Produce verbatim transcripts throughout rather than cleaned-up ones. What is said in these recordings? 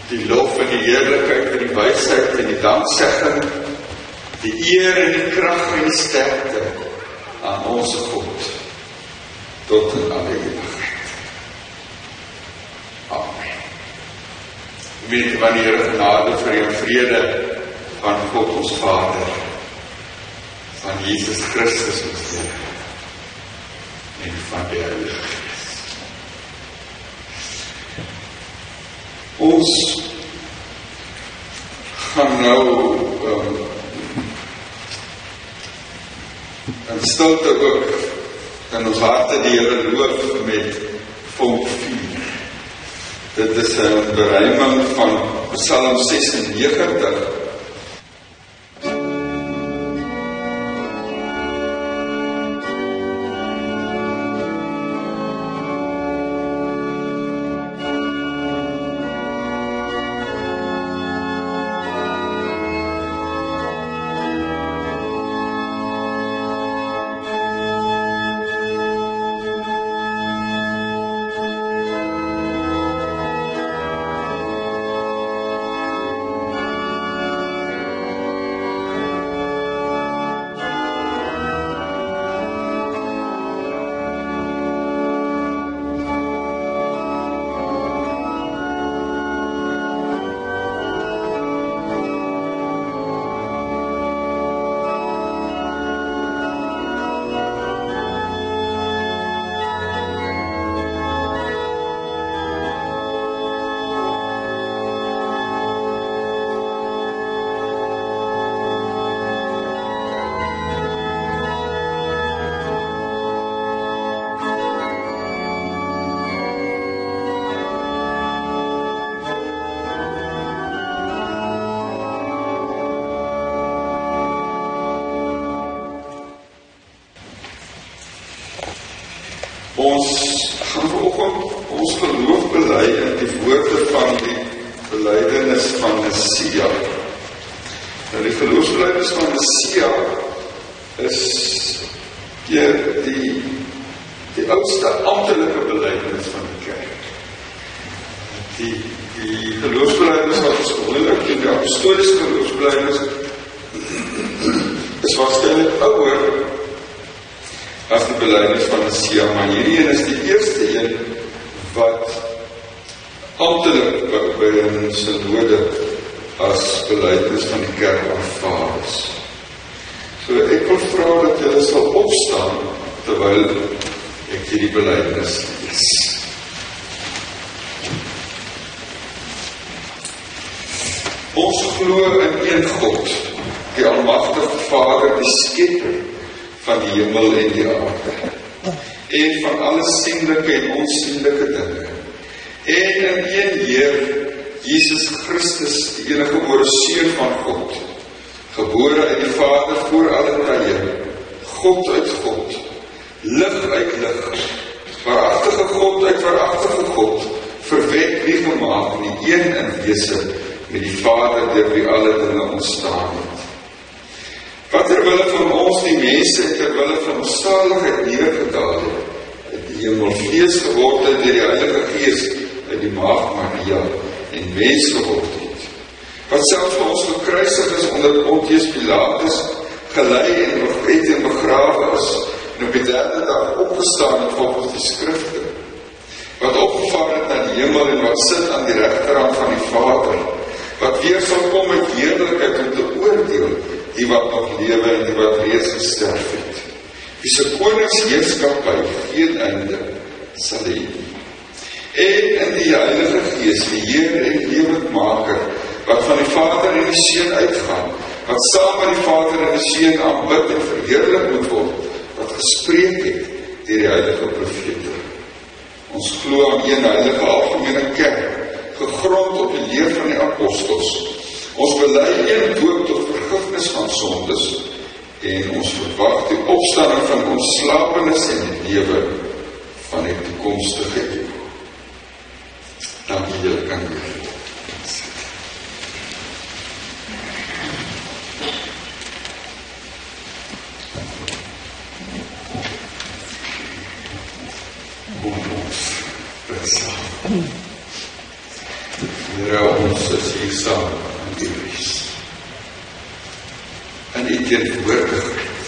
die lof en die heerlikheid en die wysheid en die danksegging, die eer en die krag en die sterkte aan ons God, tot in alle ewigheid. Amen. Weet wanneer genade vir en vrede van God ons Vader, van Jesus Christus ons Here, en van die Heilige Gees. Ons gaan nou um, in stilte ook in ons harte die Here loof met vonk vuur. Dit is 'n beruiming van Psalm sesennegentig. Ons gaan vanoggend ons geloof bely in die woorde van die belydenis van Sia. Nou die geloofsbelydenis van Sia is die, die, die oudste amptelike belydenis van die kerk. Die, die geloofsbelydenis wat ons gewoonlik in die apostoliese geloofsbelydenis is waarskynlik ouer as die belydenis van Sia, maar hierdie een is die eerste een wat amptelik by in synode as belydenis van die kerk aanvaar is. So ek wil vra dat julle sal opstaan terwyl ek hierdie belydenis lees. Ons glo in een God, die almagtige Vader, die skepper van die hemel en die aarde, en van alle sienlike en onsienlike dinge, en in een Heer, Jesus Christus, die enige gebore Seun van God, gebore uit die Vader voor alle tye, God uit God, lig uit lig, waaragtige God uit waaragtige God, verwek nie gemaak nie, een in wese met die Vader, deur wie alle dinge ontstaan het. Wat terwille van ons die mense en terwille van ons saligheid neergedaal het, uit die hemel vlees geword het deur die Heilige Gees uit die maagd Maria en mens geword het. Wat selfs vir ons gekruisig is onder Pontius Pilatus, gelei en bevet en begrawe is, en op die derde dag opgestaan het volgens die skrifte, wat opgevaar het na die hemel en wat sit aan die regterhand van die Vader, wat weer sal kom met heerlikheid om te oordeel, die wat nog lewe en die wat reeds gesterf het. Wie se koningsheerskappy geen einde sal hê nie. En in die Heilige Gees, die Heer en lewendmaker, wat van die Vader en die Seun uitgaan, wat saam met die Vader en die Seun aanbid en verheerlik moet word, wat gespreek het deur die heilige profete. Ons glo aan een heilige algemene kerk, gegrond op die leer van die apostels. Ons bely een doop tot vergifnis van sondes en ons verwag die opstanding van ons slapenis en die lewe van die toekomstige eeu. Dankie julle kan weer. Kom ons, bid saam. Here, ons is hier saam in die huis. In die teenwoordigheid.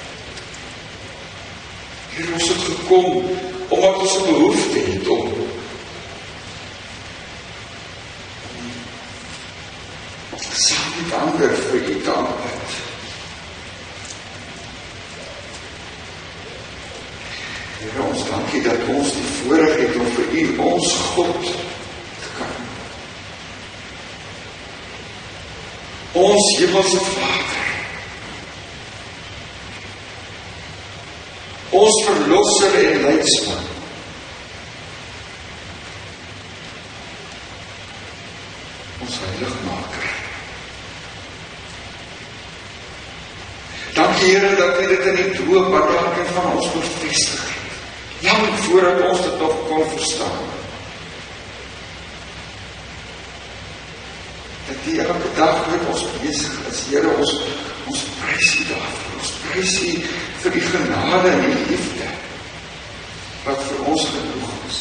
Here, ons het gekom, omdat ons 'n behoefte het om saam met ander vir U te aanbid. Here, ons dankie dat ons die voorreg het om vir U, ons God, te kan. Ons hemelse Vader, ons verlosser en leidsman, ons heiligmaker. Dankie Here dat U dit in die doop aan elkeen van ons bevestig het. Lang voordat ons dit nog kon verstaan. Dat U elke dag met ons besig is. Here, ons, ons prys U daarvoor. Ons prys U vir die genade en die liefde wat vir ons genoeg is.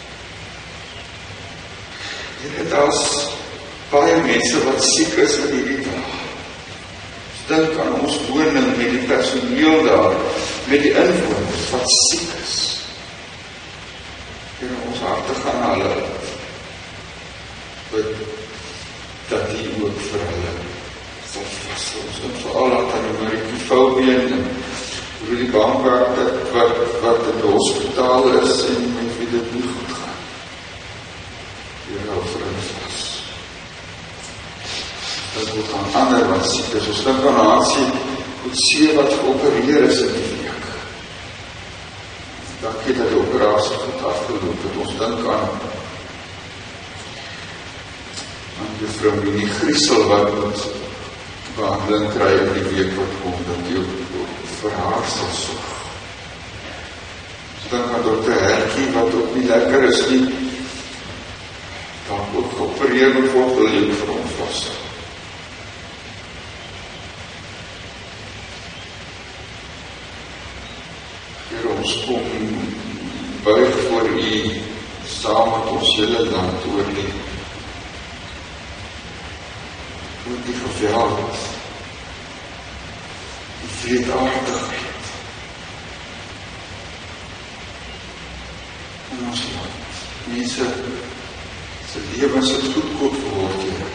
Here, daar is baie mense wat siek is in hierdie dag. Dink aan ons woning met die personeel daar, met die inwoners wat siek is. Here, ons harte gaan na hulle bid dat U ook vir hulle sal vasthou. Ons dink veral aan die Marieke Foubeen en Rudy Bamberg wat, wat in die hospitaal is en met wie dit nie goed gaan. Here, hou vir hulle vas. Dat ook aan ander wat siek is. Ons dink aan Hansie Goedse wat geopereer is in die week. Dankie dat die operasie goed afgeloop het. Ons dink aan aan juffrou Minnie Griesel wat moet behandeling kry in die week wat kom, dat jy ook vir haar sal sorg. Ons dink aan dokter Herkie wat ook nie lekker is nie. Dan ook geopereer moet word, wil jy vir ons vasthou. Ons kom buig voor U saam met ons hele land oor die oor die geweld, die vreedaardigheid in ons land. Mense se lewens het goedkoop geword hier.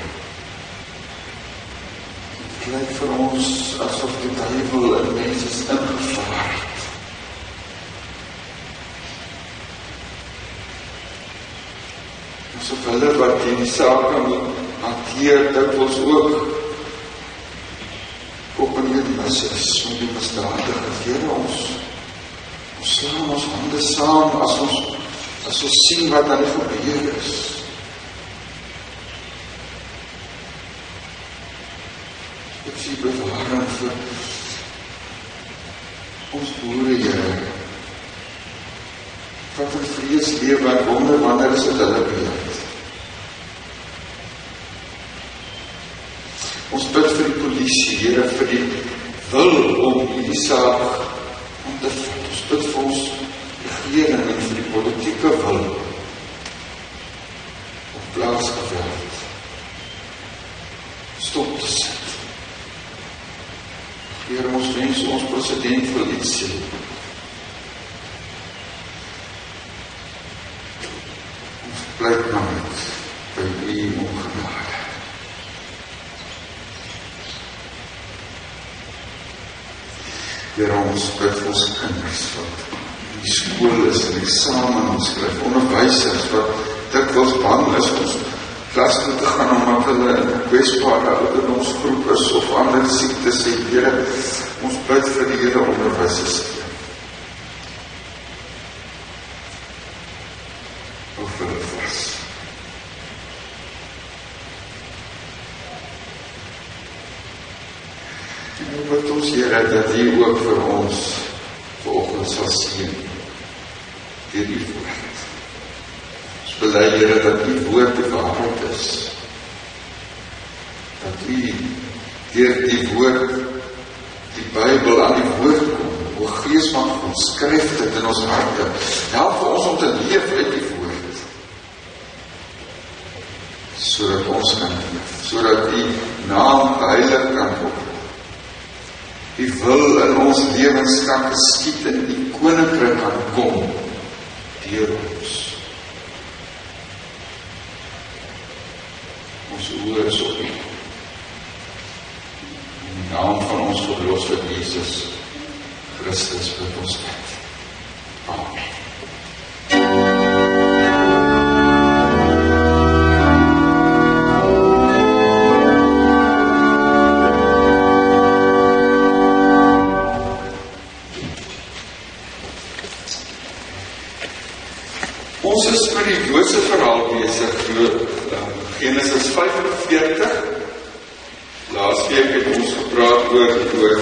Het lyk vir ons asof die duiwel in mense is ingevaar het. Asof hulle wat die sake moet hanteer, dit ons ook op en neer mis is, met die misdadige. Here, ons, ons slaan ons hande saam, as ons, as ons sien wat aan die gebeur is. Ek sien bewaring vir ons boere, Here, wat in vrees lewe en wonder wanneer is dit hulle beurt. Ons bid vir die polisie, Here, vir die wil om hierdie saak om te vat. Ons bid vir ons regering en vir die politieke wil om plaasgeweld stop te sit. Here, ons wens ons president wil iets sê. Pleit nou met by U om genade. Here, ons bid vir ons kinders wat in die skool is en eksamen skryf, onderwysers wat dikwels bang is om klas toe te gaan omdat hulle in kwesbare ouderdomsgroep is of ander siektes het. Here, ons bid vir die hele onderwyssysteem. Of hulle vas. En ook wat ons Here, dat U ook vir ons vanoggend sal seën deur U woord. Ons bely, Here, dat U woord die waarheid is. Dat U deur die woord, die Bybel aan die woord kom. O Gees van God, skryf dit in ons harte. Help vir ons om te leef uit die woord. sodat ons kan leef, sodat die naam geheilig kan word. Die wil in ons lewens kan geskied en die koninkryk kan kom deur ons. Ons oor is op U. In die naam van ons verlosser Jesus Christus bid ons dit. Amen. Ons is met die Joodse verhaal besig, Genesis vyf-en-veertig. Laas week het ons gepraat oor, oor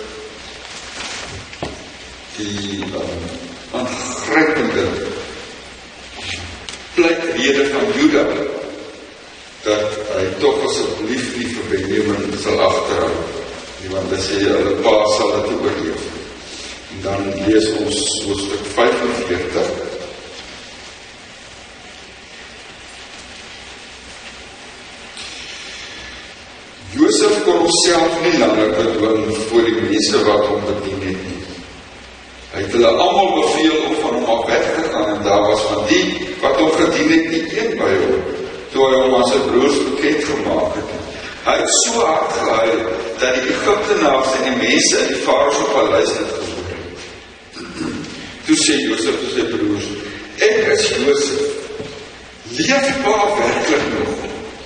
die um, aangrypende pleitrede van Juda, dat hy toch asseblief nie vir Benjamin sal agterhou, want hy sê, hulle pa sal dit oorleef. En dan lees ons hoofstuk vyf-en-veertig. Josef kon homself nie langer bedwing voor die mense wat hom bedien het nie. Hy het hulle almal beveel om van hom af weg te gaan, en daar was van die wat hom gedien het nie een by hom, toe hy hom aan sy broers bekend gemaak het. Hy het so hard gehuil, dat die Egiptenaars en die mense in die Farao se paleis het gehoor het. Toe sê Josef tot sy broers, ek is Josef, leef pa werklik nog?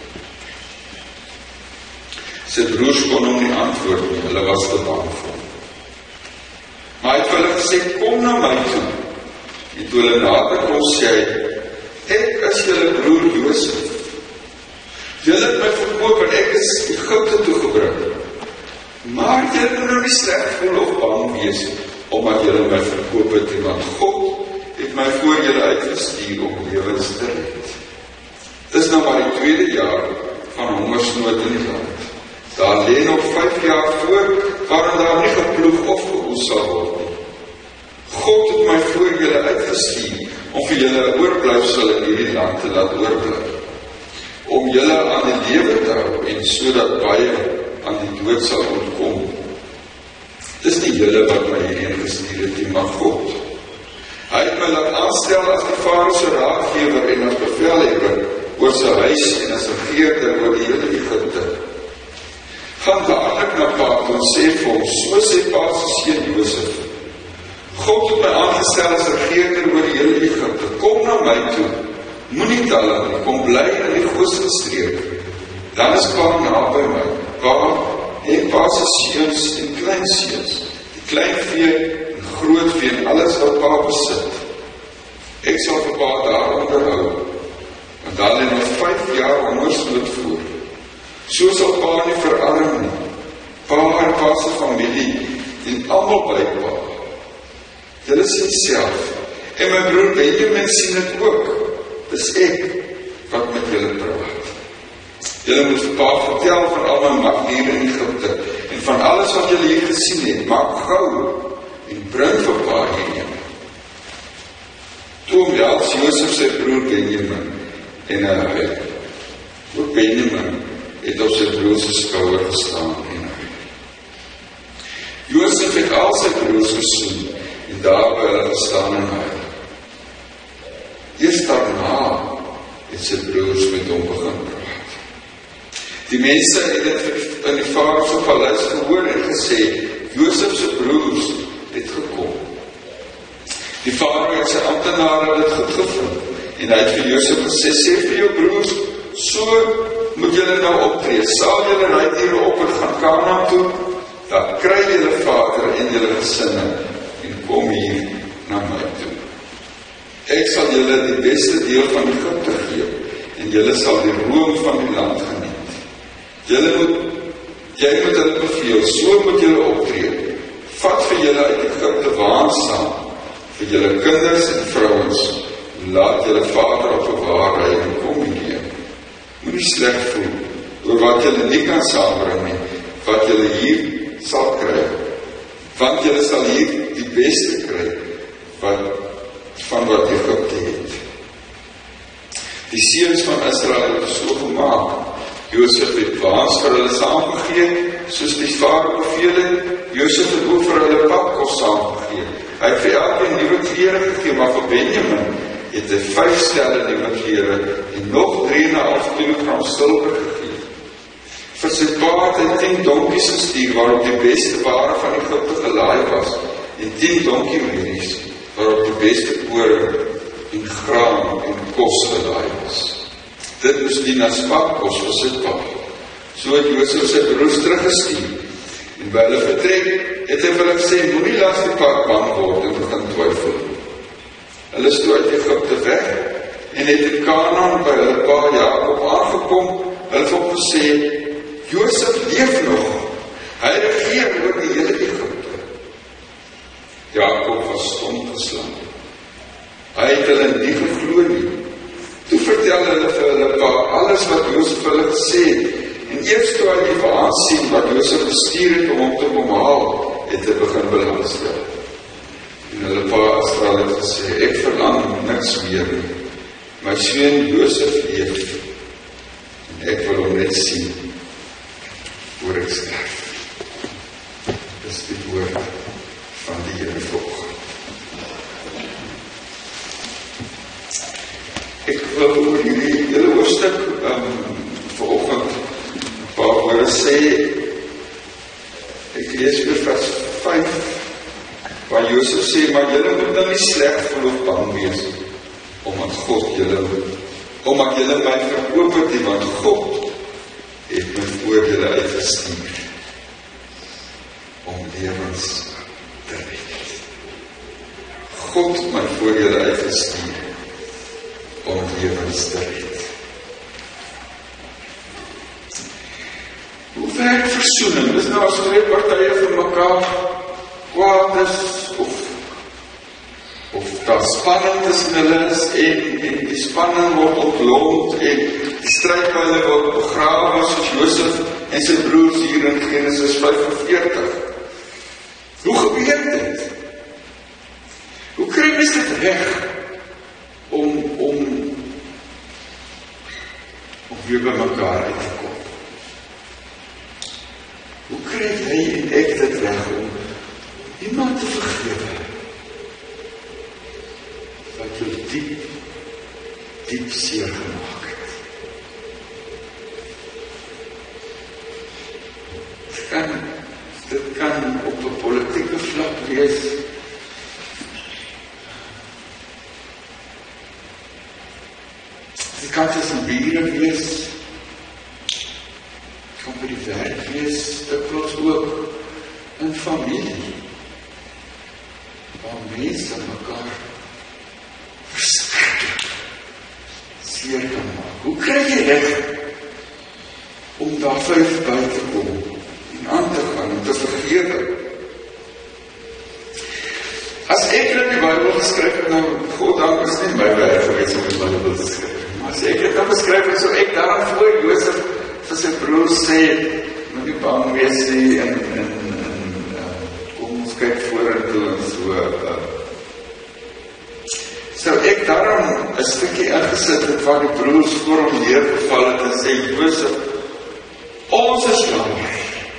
Sy broers kon hom nie antwoord nie, hulle was te bang vir hom. Maar hy het hulle gesê, kom na my toe. En toe hulle nader kom sê hy, ek is julle broer Josef. Julle het my verkoop en ek is Egipte toegebring. Maar julle moet nou nie sleg voel of bang wees, omdat julle my verkoop het, want God het my voor julle uitgestuur om lewens te red. Dit is nou maar die tweede jaar van hongersnood in die land. Daar lê nog vyf jaar voor, waarin daar nie geploeg of geoes sal word nie. God het my voor julle uitgestuur, om vir julle oorblyfsel in hierdie land te laat oorbly, om julle aan die lewe te hou, en sodat baie aan die dood sal ontkom. Dis nie julle wat my hierheen gestuur het, maar God. Hy het my laat aanstel as die Farao se raadgewer en as bevelhebber oor sy huis en as regeerder oor die hele Egipte. Gaan dadelik na pa toe en sê vir hom, so sê pa se seun Josef, God het my aangestel as regeerder oor die hele Egipte, kom na my toe, moenie talle nie, kom bly in die Gosenstreek, dan is pa naby my, pa en pa se seuns en kleinseuns, die kleinvee en grootvee en alles wat pa besit. Ek sal vir pa daar onderhou, want daar lê nog vyf jaar hongersnood voor. So sal pa nie verarm nie. Pa en pa se familie en almal by pa. Julle sien self, en my broer Benjamin sien dit ook. Dis ek wat met julle praat. Julle moet vir pa vertel van al my mag hier in Egipte en van alles wat julle hier gesien het. Maak gou en bring vir pa hierheen. Toe omhels Josef sy broer Benjamin en hy ook Benjamin het op sy broers se skouer gestaan en hy. Josef het al sy broers gesoen en daar by hulle gestaan en hy. Eers daarna het sy broers met hom begin praat. Die mense het dit in die Farao se paleis gehoor en gesê, Josef se broers het gekom. Die Farao het sy amptenare dit goed gevind en hy het vir Josef gesê, sê vir jou broers, so moet julle nou optree, sal julle ruitdiere op en gaan Kanaan toe, dan kry julle vader en julle gesinne en kom hier na my toe. Ek sal julle die beste deel van Egipte gee en julle sal die room van die land geniet. Julle moet, jy moet hulle beveel, so moet julle optree. Vat vir julle uit Egipte waansaam, vir julle kinders en vrouens, laat julle vader op bewaar ry en kom hierheen. Moenie sleg voel oor wat julle nie kan saambring nie, wat julle hier sal kry, want julle sal hier die beste kry wat, van wat Egipte het. Die seuns van Israel het so gemaak. Josef het waans vir hulle saamgegee, soos die vader beveel het. Josef het ook vir hulle pakkos saamgegee. Hy het vir elkeen nuwe klere gegee, maar vir Benjamin het hy vyf stelle nuwe klere en nog drie en 'n half kilogram silwer gegee. Vir sy pa het hy tien donkies gestuur, waarop die beste ware van Egipte gelaai was, en tien donkiemerries, waarop die beste koring en graan en kos gelaai was. Dit moes dien as pakkos vir sy pa. So het Josef sy broers teruggestuur, en by hulle vertrek het hy vir hulle gesê, moenie laat die pad bang word en begin twyfel. Hulle is toe uit Egipte weg, en het in Kanaan by hulle pa Jakob aangekom. Hulle het hom gesê, Josef leef nog, hy regeer oor die hele Egipte. Jakob was stom geslaan. Hy het hulle nie geglo nie. Toe vertel hulle vir hulle pa alles wat Josef hulle gesê het, en eers toe hy die verhaal sien wat Josef gestuur het om hom te kom haal, het hy begin belangstel. En hulle pa Israel het gesê, ek verlang niks meer nie. My seun Josef leef, en ek wil hom net sien, voor ek sterf. Dis die woord van die Here volg. Ek wil oor hierdie hele hoofstuk um, vanoggend 'n paar woorde sê. Ek lees weer vers vyf, waar Josef sê, maar julle moet nou nie sleg voel of bang wees, omdat God julle, omdat julle my verkoop het nie, want God het my voor julle uitgestuur om lewens te red. God het my voor julle uitgestuur om lewens te red. Hoe werk versoening? Dis nou as twee partye vir mekaar kwaad is, of of daar spanning tussen hulle is, en, en die spanning word ontlont, en die stryd by hulle word begrawe, soos Josef en sy broers hier in Genesis vyfenveertig. Hoe gebeur dit? Hoe kry mens dit reg om, om, om weer by mekaar uit te kom? Hoe kry jy en ek dit reg om iemand te vergewe wat jou diep, diep seer gemaak het? Dit kan, dit kan op 'n politieke vlak wees. Dit kan tussen bure wees. Dit kan by die werk wees, dikwels ook in familie, waar mense mekaar verskriklik seer kan maak. Hoe kry jy reg om daar vyf by te kom en aan te gaan en te vergewe? As ek in die Bybel geskryf het, nou, God dank is nie my werk gewees om die Bybel te skryf. Maar as ek het dan geskryf het, so ek daarom voor Josef vir sy broers sê, moet nie bang wees nie, en, en, en uh, kom ons kyk vorentoe en so. Uh, so ek daarom 'n stukkie ingesit het waar die broers voor hom neergeval het en sê, Josef, ons is jammer.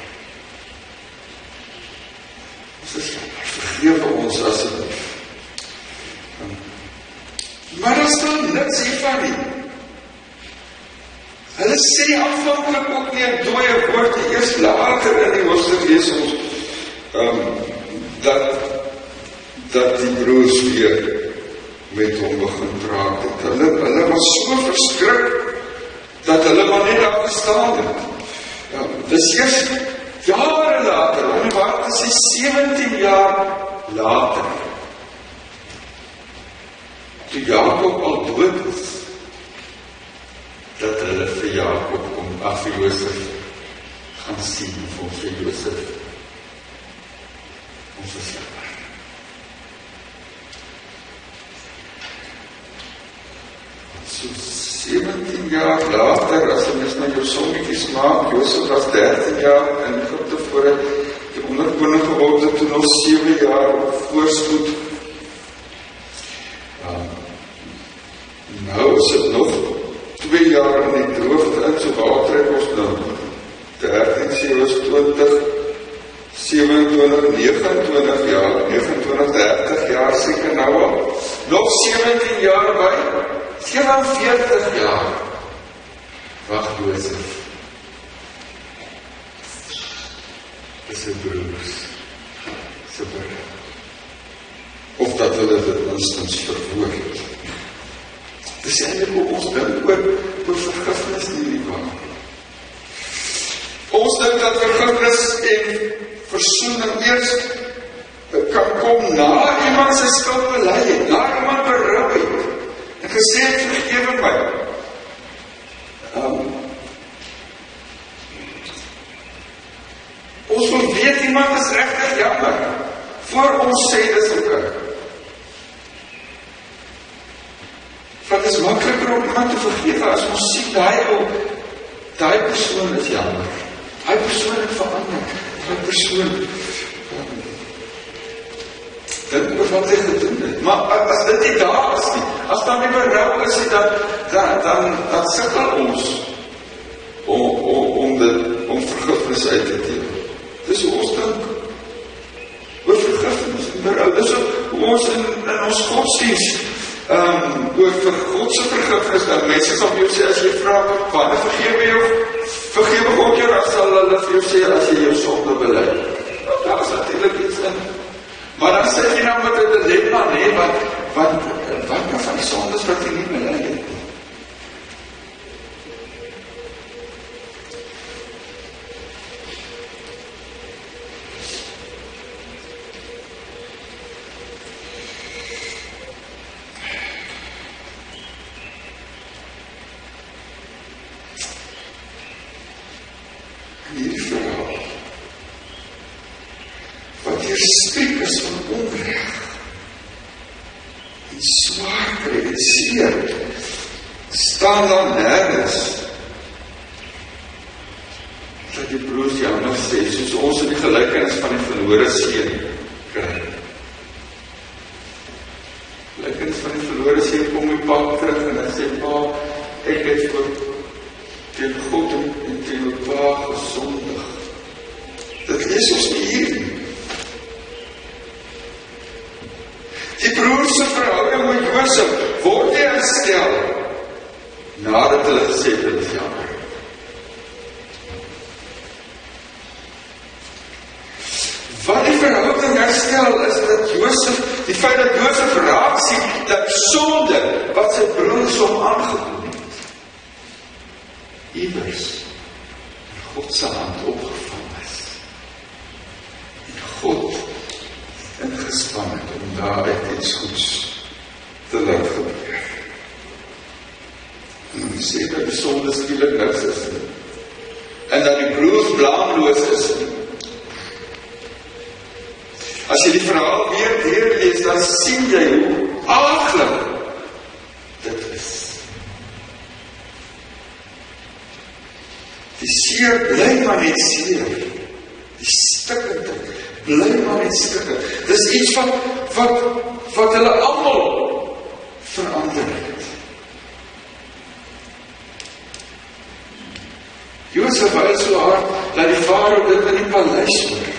Ons is jammer, vergewe ons asseblief. Maar daar staan niks hiervan nie. Hulle sê aanvanklik ook nie 'n dooie woord, eers later in die hoofstuk lees ons um, dat dat die broers weer met hom begin praat het. Hulle, hulle was so verskrik dat hulle maar net daar gestaan het. Ja, dis eers jare later, en wat is die sewentien jaar later, toe Jakob al dood is, dat hulle vir Jakob kom, af vir Josef gaan sien, of ons vir Josef ons is jammer. So sewentien jaar later, as jy mis nou jou sommetjies maak, Josef was dertien jaar in Egipte voor hy die onderkoning geword het, toe nog sewe jaar voorspoed. Um, nou is het nog vyfentwintig, negenentwintig jaar, negenentwintig, dertig jaar seker nou al, nog sewentien jaar by, sewenveertig jaar, wag Josef, is sy broers, sy broer, of dat hulle dit minstens verwoord. Dis eintlik hoe ons dink oor, oor vergifnis nie die waar. Ons dink dat vergifnis en versoening eers kan kom na iemand sy skuld bely het, na iemand berou het, en gesê het, vergewe my. Um, ons wil weet, iemand is regtig jammer, voor ons sê dis ook. Want het is makkeliker om iemand te vergewe, as ons sien, die, die persoon is jammer. Die persoon het verander. Die persoon um, dink oor wat hy gedoen het. Maar as dit nie daar is nie, as daar nie berou is, dan, dan, dan, dan sikkel ons om, om, om, dit, om vergifnis uit te deel. Dis hoe ons dink oor vergifnis en berou. Dis hoe ons in, in ons godsdienst Um, oor vir Godse vergifnis, dan mense sal vir jou sê, as jy vraag, Vader, vergewe jou, vergewe God jou, dan sal hulle vir jou sê, as jy jou sonde bely. Nou, daar is natuurlijk iets in. Maar dan sê jy nou met een dilemma, nee, want, want, wat nou van die sondes wat jy nie bely het? Spreek is van onrecht en zwaarkheid en zeer staan dan nergens dat die broers jammer sê, soos ons in die gelykenis van die verlore seun kry. Gelykenis van die verlore seun kom die pa terug en hy sê, pa, ek het voor teen God en teen die pa gesondig. Dit lees ons nie hier nie. Die broerse verhouding met Josef word nie herstel nadat hulle gesê het, dit is jammer. Wat die verhouding herstel is dat Josef, die feit dat Josef raak sien, dat sonde wat sy broers hom aangedoen het, iewers in God se hand opgevang is. En God ingespan het om daaruit iets goeds te laat gebeur. En hy sê dat die sonde skielik niks is nie. En dat die broers blaamloos is nie. As jy die verhaal weer deurlees, dan sien jy hoe aaglik dit is. Die seer bly maar net seer. Die stikkende bly maar net stikkend. Dis iets wat, wat, wat hulle almal verander het. Josef huil so hard, dat die farao dit in die paleis hoor.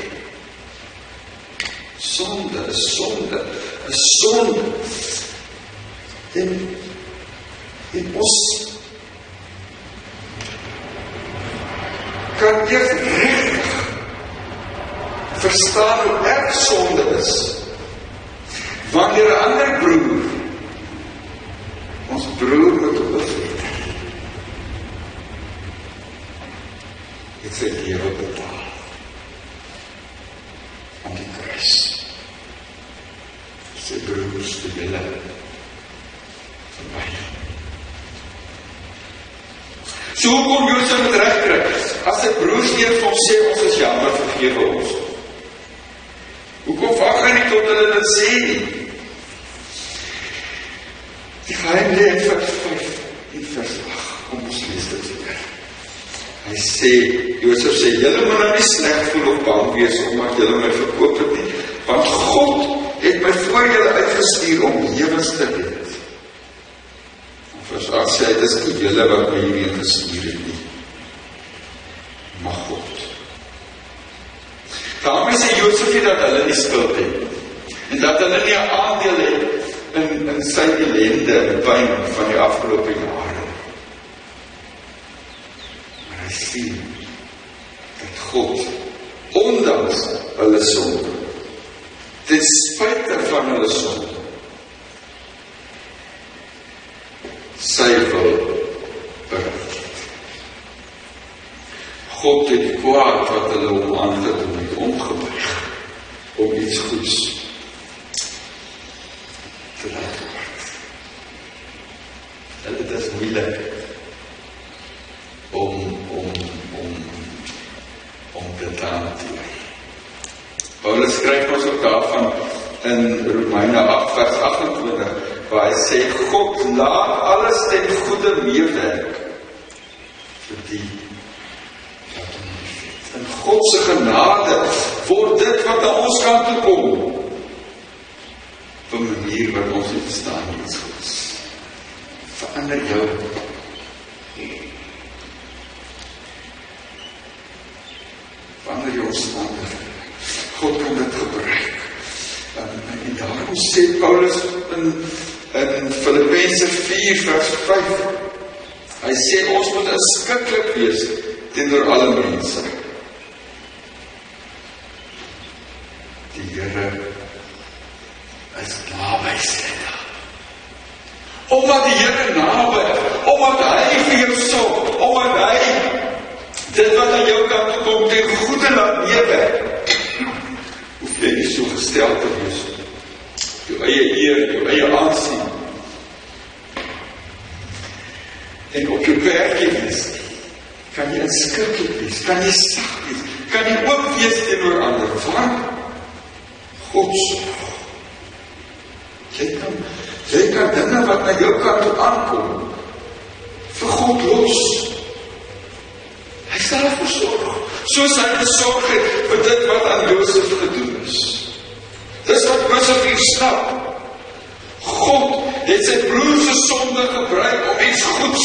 Sonde, is sonde, is sonde. En, en ons kan eers rechtig verstaan hoe erg sonde is, wanneer een ander broer, ons broer moet oorleed, het sy lewe betaal, aan die kruis, sy broers te wille, verby. So kom Josef het recht kry, as sy broers eer van sê, ons is jammer, vergewe ons. Hoekom wacht hy nie tot hulle dit sê nie? Die geheim leer in vers vyf en vers agt, kom ons lees dit weer. Hy sê, Josef sê, julle moet nou nie sleg voel of bang wees, omdat julle my verkoop het nie, want God het my voor julle uitgestuur om lewens te red. En vers agt sê, dit is nie julle wat my hierheen gestuur het nie, maar God. Daarmee sê Josef nie dat hulle nie skuld het, en dat hulle nie 'n aandeel het in, in sy ellende en pyn van die afgelope jare. Maar hy sien dat God, ondanks hulle sonde, ten spyte van hulle sonde, sy wil bereik. God het kwaad wat hulle hom aangedoen het, omgebuig om iets goeds te laat word. En dit is moeilik om, om, om, om dit aan te doen. Paulus skryf ons ook daarvan in Romeine agt vers agt-en-twintig, waar hy sê, God laat alles ten goeie meewerk vir die wat hom liefhet. In God se genade word dit wat aan ons kant toe kom, op 'n manier wat ons nie verstaan iets goeds. Verander jou. Verander jou omstandighede. God kan dit gebruik. En, en daarom sê Paulus in, in Filippense vier vers vyf, hy sê ons moet inskikkelik wees teenoor alle mense. Die Here is naby, sê daar. Omdat die Here naby, omdat hy vir jou sorg, omdat hy dit wat aan jou kant toe kom ten goeie laat meewerk, hoef jy nie so gestel te wees. Jou eie eer, jou eie aansien. En op jou werk wees, kan jy inskikkelik wees, kan jy sag wees, kan jy ook wees teenoor ander, want God sorg. Jy kan, jy kan dinge wat na jou kant toe aankom, vir God los. Hy sal versorg, soos hy gesorg het vir dit wat aan Josef gedoen is. Dis wat Josef hier snap. God het sy broer se sonde gebruik om iets goeds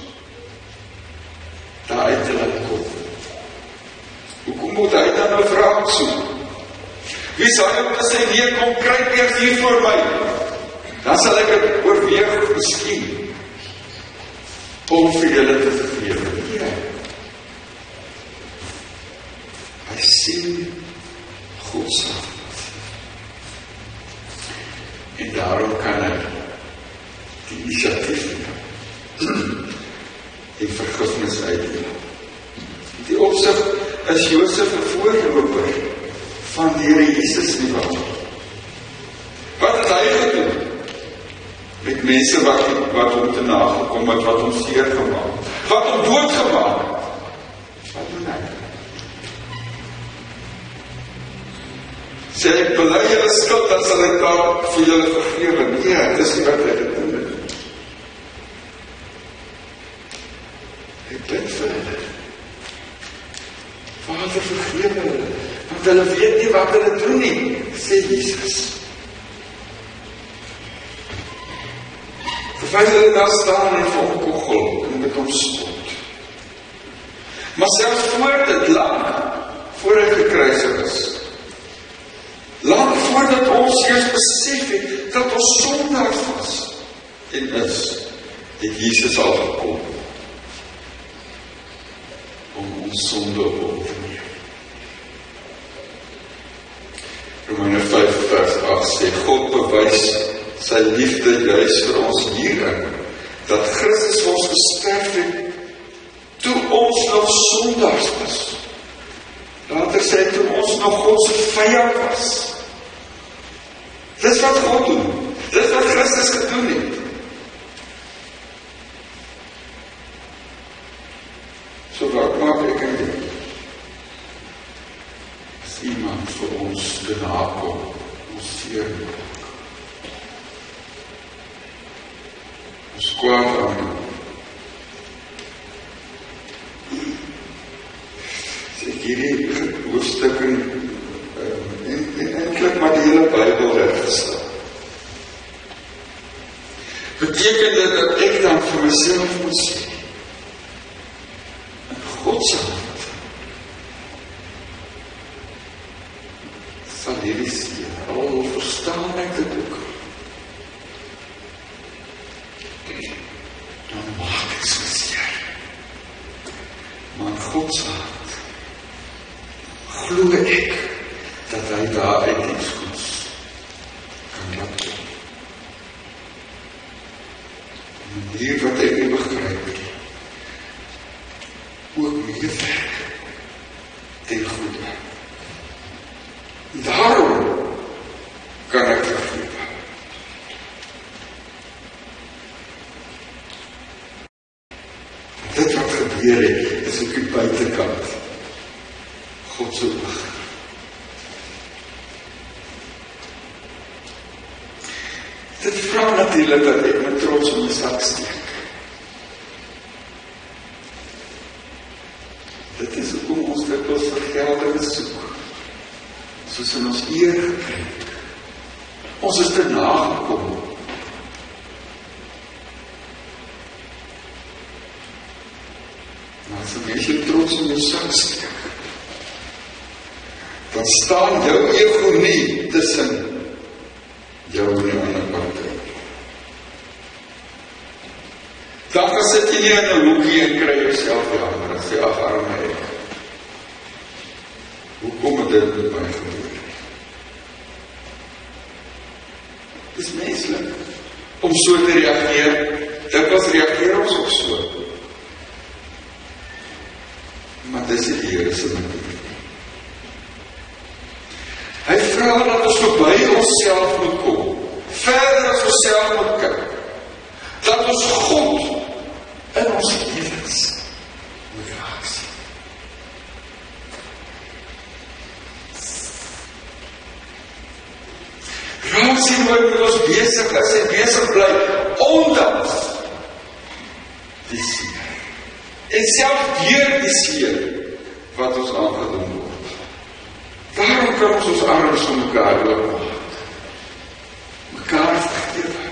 daaruit te laat kom. Hoekom moet hy dan nou wraak soek? Wie sal hy om te sê, nee, kom, kruip eers hier voor my. Dan sal ek het oorweeg, miskien, om vir julle te vergewe. Nee. Hy sien God se hart. En daarom kan hy die initiatief neem en vergifnis uitdeel. In die opsig is Josef 'n voorloper van die Here Jesus nie waar. Wat het hy gedoen? Met mense wat, wat hom te nagekom het, wat hom seer gemaak, wat hom doodgemaak het. Wat doen hy? Sê ek bely julle skuld, dan sal ek daar vir julle vergewe. Nee, dit is nie wat hy gedoen het. Ek bid vir hulle. Vader, vergewe hulle, want hulle weet nie wat hulle doen nie, sê Jesus. Terwyl hulle daar staan en vir hom koggel en met hom spot. Maar selfs voor dit lang, voor hy gekruisig is, lang voordat ons eers besef het, dat ons sondaars was en is, het Jesus al gekom om ons sonde op hom te neem. Romeine vyf vers agt sê, God bewys sy liefde juis vir ons hierin, dat Christus vir ons gesterf het, toe ons nog sondaars was. Later sê, toe ons nog God se vyand was. Dis wat God doen. Dis wat Christus gedoen het. So wat maak ek en jy? As iemand vir ons te nakom, ons seer maak. Ons kwaad aan. Sê hierdie hoofstuk in En, en eintlik maar die hele Bybel reggestel. Beteken dit dat ek dan vir myself moet sê, in God se hand, dan maak dit so seer. Maar in God se hand, glo ek, dat hy daar uit iets goeds kan laat kom. Die manier wat ek nie begryp nie, ook meewerk ten goede. Daarom kan ek vergewe. Dit wat gebeur het, is ook die buitenkant. God se oog. Dit vra natuurlik dat ek met trots in my sak steek. Dit is hoekom ons dikwels vergelding soek, soos in ons eer gekryk. Ons is te nagekom. Maar as 'n mens jou trots in jou sak steek, dan staan jou ego nie tussen jou en die ander party. Dan kan sit jy nie in 'n hoekie en kry jouself jammer en sê, ag arme ek. Hoekom het dit met my gebeur? Dit is menslik om so te reageer. Dikwels reageer ons ook so. Maar dis nie die Here se manier. Hy vra dat ons verby onsself moet kom, verder as onsself moet kyk, dat ons God in ons lewens moet raak sien. Raak sien wat met ons besig is en besig bly, ondanks die seer. En self deur die seer wat ons aangedoen word. Daarom kan ons ons arms om mekaar oopmaak. Mekaar vergewe.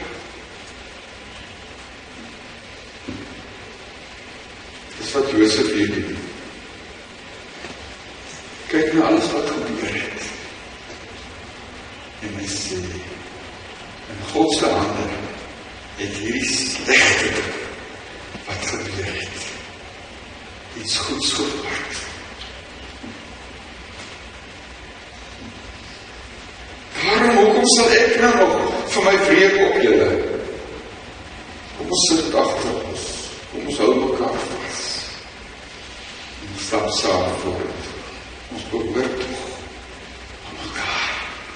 Dis wat Josef hier doen. Kyk na alles wat gebeur het. En hy sê, in God se hande het hierdie slegte wat gebeur het, iets goeds geword. Waarom, hoekom sal ek nou nog vir my vreek op julle? Kom ons sit agter ons, kom ons hou mekaar vas. En stap saam voort. Ons behoort tog aan mekaar.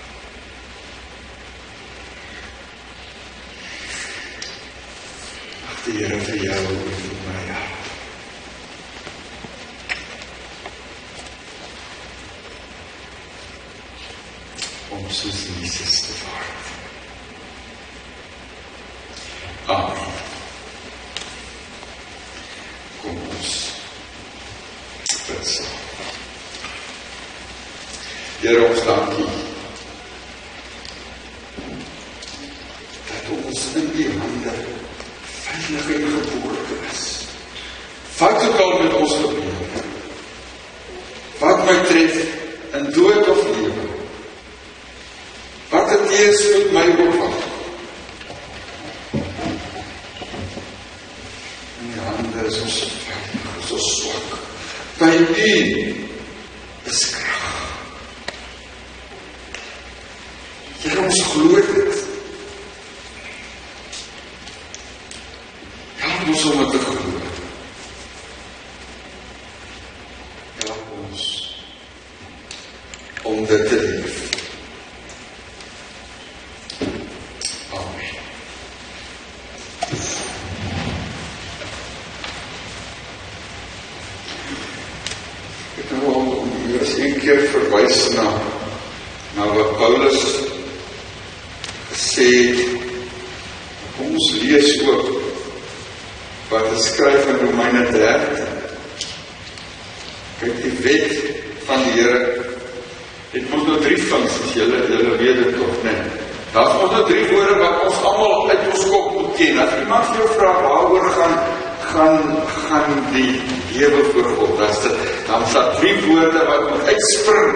Ag die Here vir jou en vir my hart. Om soos Jesus te word. Amen. Kom ons bid saam. Here, ons dankie dat ons in die hande veilig en geboorte is. Wat ook al met ons gebeur, wat my tref in dood of lewe, wat het eers met my opvat? In die hande is ons veilig, is ons swak. By U is krag. Here, ons glo dit. Help ons om dit te glo. Help ons om dit te leef. Verwys na, na wat Paulus gesê het. Kom ons lees ook wat hy skryf in Romeine dertien. Kyk, die wet van die Here het ons nou drie funksies, julle, julle weet dit toch, nee. Daar is ons nou drie woorde wat ons allemaal uit ons kop moet ken. As iemand vir jou vraag waaroor gaan gaan, gaan die lewe voor God, dan is dit, dan is dat drie woorde wat moet uitspring.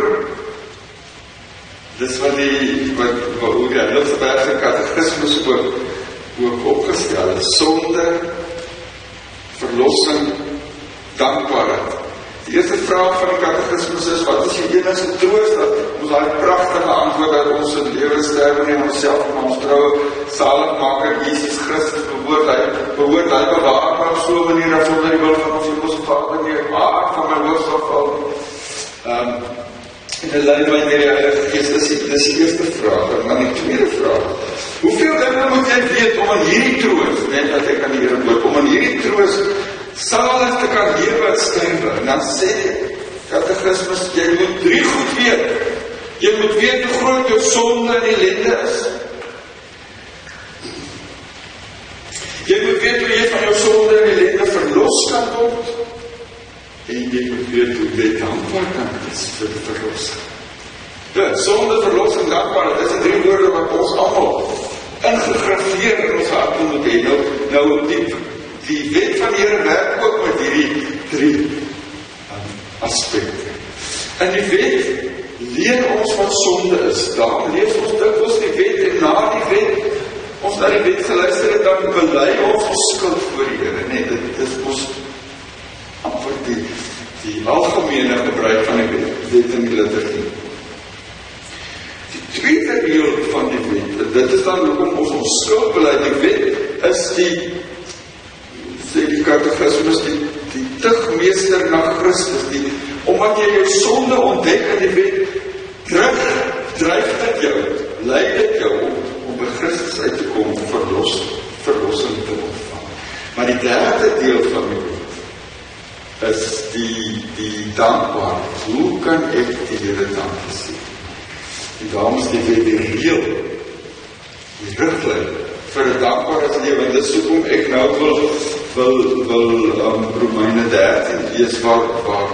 Dis wat die, wat, wat hoe die Heidelbergse Katekismus ook ook opgestel het, sonde, verlossing, dankbaarheid. Die eerste vraag van die katekismus is, wat is die enigste troost, dat ons daai pragtige antwoord dat ons in lewe sterwe nie onsself en ons trouwe saligmaker Jesus Christus behoort, hy behoort, hy bewaar maar op so'n manier, dat sonder die wil van ons hemelse Vader nie, maar van my hoofd sal val. Um, en hy leid my met die Heilige Gees, dis die, dis die eerste vraag, en dan die tweede vraag, hoeveel dinge moet jy weet om in hierdie troost, net dat ek aan die Here behoort, om in hierdie troost salig te kan lewe en sterwe, en dan sê katekismus, jy moet drie goed weet, jy moet weet hoe groot jou sonde en ellende is, jy moet weet hoe jy van jou sonde en ellende verlos kan word, en jy moet weet hoe jy dankbaar kan wees vir die verlossing. Ja, sonde, verlossing, dankbaar, dit is die drie woorde wat ons allemaal ingegraveer in ons hart moet hê. Nou, nou die, die wet van die Here werk ook met hierdie drie um, aspekte. En die wet leer ons wat sonde is. Daarom lees ons dikwels die wet en na die wet, ons na die wet geluister het, dan bely ons ons skuld voor die Here. Nee, dit, dit is ons amper die, die algemene gebruik van die wet, wet in die liturgie. Die tweede deel van die wet, dit is dan ook om ons ons skuld bely. Die wet is die, sê die katekismus, die, die tigmeester na Christus, die, omdat jy jou sonde ontdek in die wet, dryf, dryf dit jou, leid dit jou om, om by Christus uit te kom, om verlos, verlossing te ontvang. Maar die derde deel van die wet, is die, die dankbaarheid. Hoe kan ek die Here dankie sê? En daarom is die wet die reël, die riglyn vir 'n dankbare lewe. En dis hoekom ek nou wil wil wil um, Romeine dertien lees waar waar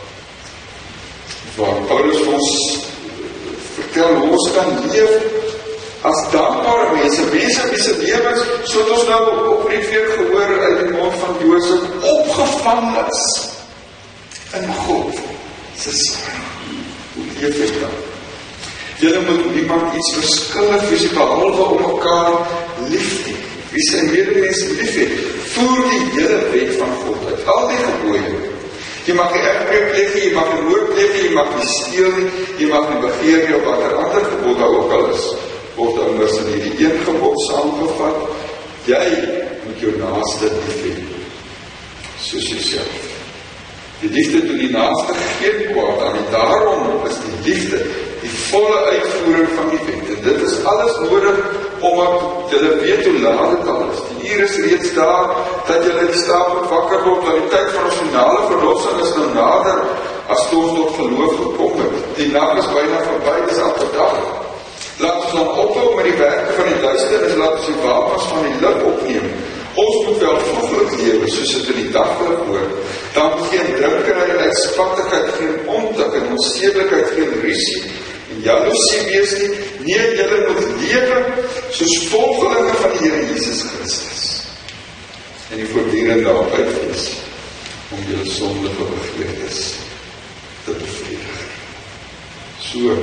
waar Paulus ons vertel hoe ons kan leef as dankbare mense, mense wie se lewens, soos ons nou op die weer gehoor uit die mond van Josef, opgevang is in God se span. Hoe leef ek dan? Julle moet niemand iets verskillig wees, behalwe om mekaar lief hê. Wie sy medemens lief het, voer die hele wet van God uit. Al die gebooie. Jy mag nie egbreek pleeg nie, jy mag nie moord pleeg nie, jy mag nie steel nie, jy mag nie begeer nie, of wat er ander gebod daar ook al is, word immers in hierdie een gebod saamgevat. Jy moet jou naaste lief hê, soos jouself. Die liefde doen die naaste geen kwaad aan, en daarom is die liefde die volle uitvoering van die wet. En dit is alles nodig, omdat julle weet hoe laat het al is. Die uur is reeds daar, dat julle die stapel wakker word, dat die tyd van ons finale verlossing is nou nader, as toe ons tot geloof gekom het. Die nacht is bijna voorbij, dis elke dag. Laat ons dan ophou met die werke van die duisternis, laat ons die wapens van die lig opneem. Ons moet wel vroeglik lewe, soos het in die daglik hoor. Dan moet geen drinkerij en uitspattigheid, geen ontuk en onsedelikheid, geen rusie en jaloesie wees nie. Nee, julle moet lewe soos volgelinge van die Here Jesus Christus. En die voortdurend daarop uitwees om julle sondige begeertes te bevredig. So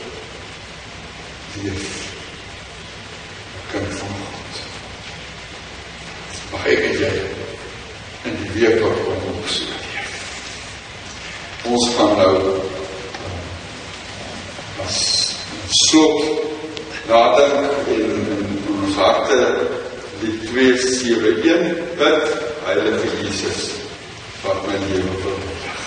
leef kind van God. Mag ek en jy in die week wat kom ook so leef. Ons gaan nou as slot nadink en in ons harte die twee sewe een bid, Heilige Jesus, wat my lewe verwillig.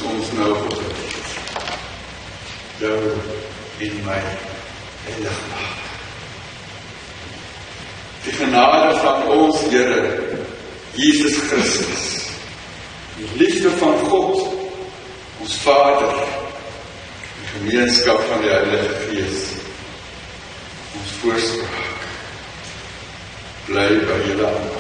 ons nou gebid. Jou en my heilig maak. Die genade van ons Here, Jesus Christus, die liefde van God, ons Vader, die gemeenskap van die Heilige Gees, ons voorspraak, bly by julle aan.